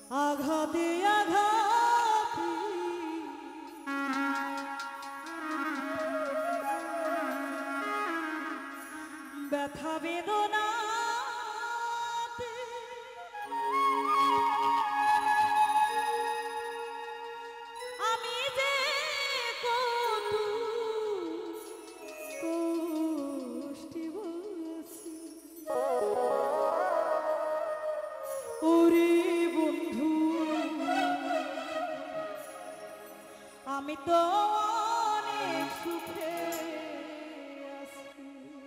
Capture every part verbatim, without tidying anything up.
আঘাতে আঘাতে ব্যথা বেদনাতে আমি যে কত কষ্টে বসি ওরে বন্ধু আমি তো অনেক সুখে আছি।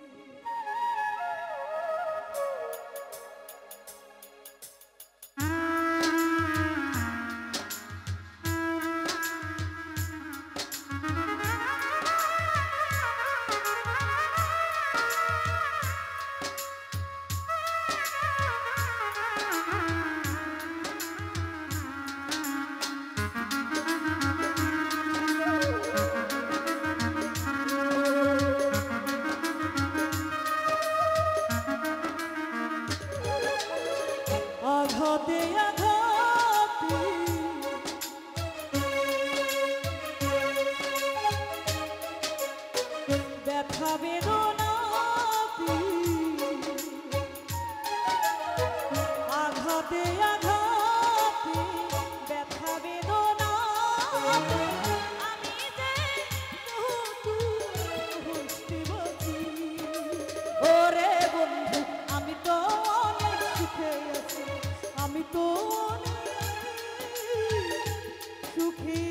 আঘাতে আঘাতে ব্যথা বেদনাতে আঘাতে আঘাতে ব্যথা বেদনাতে আমি যে কত কষ্টে বাঁচি ওরে বন্ধু আমি তো অনেক সুখে আছি আমি তো সুখী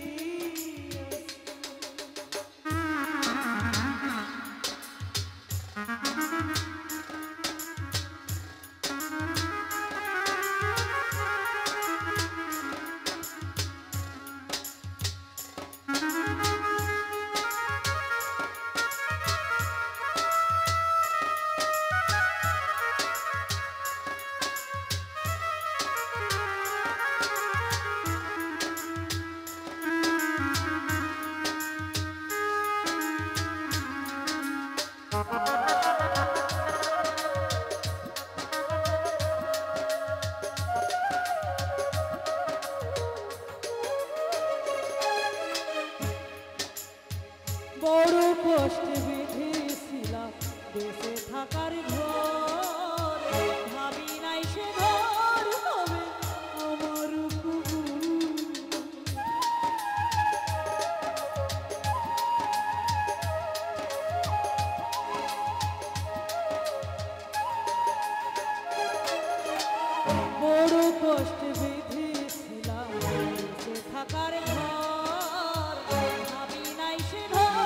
বড় কষ্টে বেঁধেছিলাম দেশে থাকার ঘর ভাবি নাই সে ঘর হবে আমার বড় কষ্টে বেঁধেছিলাম দেশে থাকার ঘর ভাবি নাই সে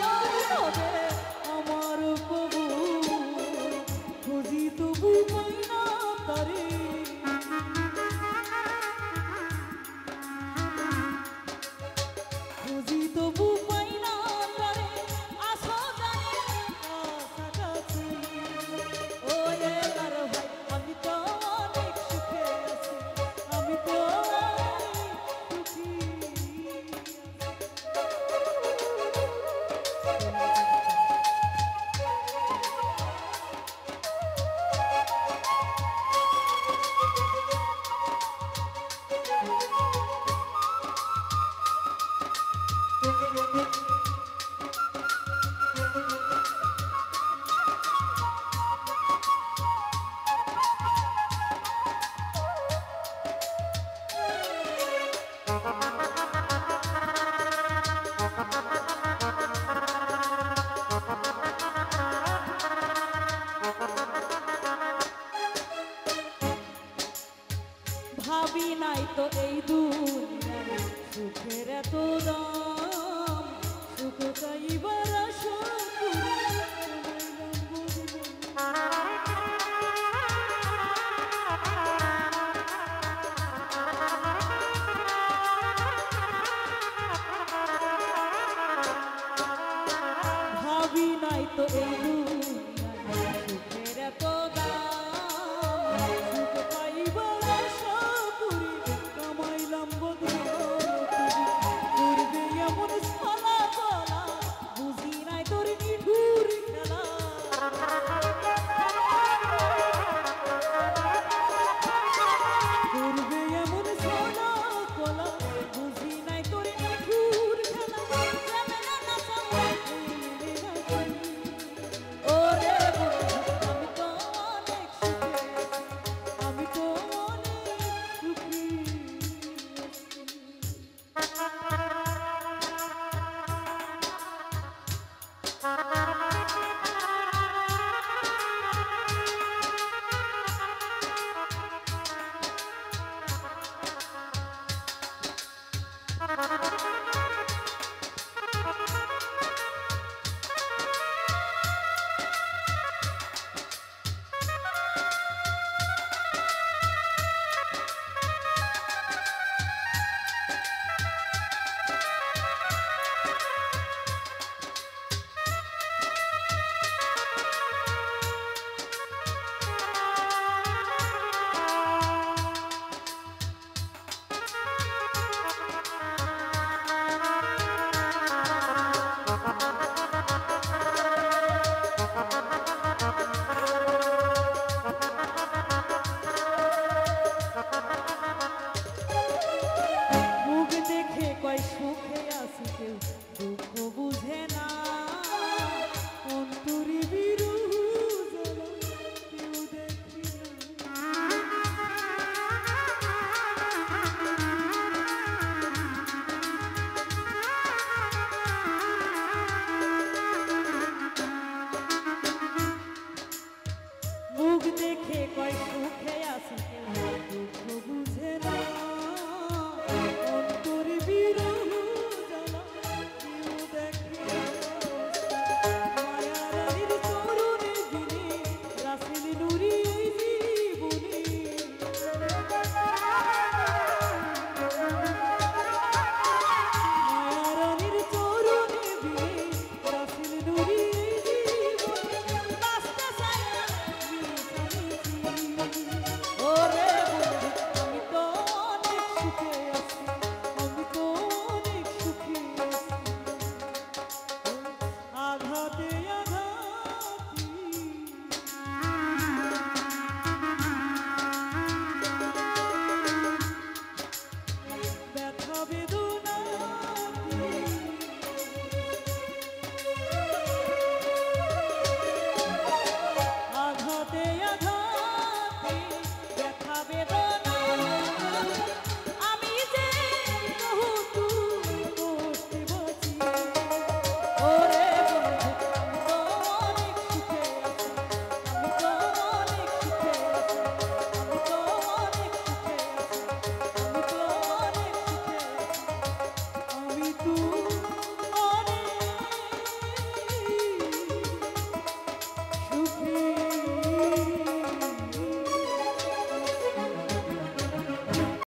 আমার প্রভু খুঁজি তবু পাই না তারে খুঁজি তবু পাই না তারে আসো জানি কাছাকাছি ও রে কারো ভাই আমি তো অনেক সুখে আছি আমি তো সুখী ভাবি নাই তো এই দুনিয়ায় সুখের এত দাম সুখ চাইবার আসল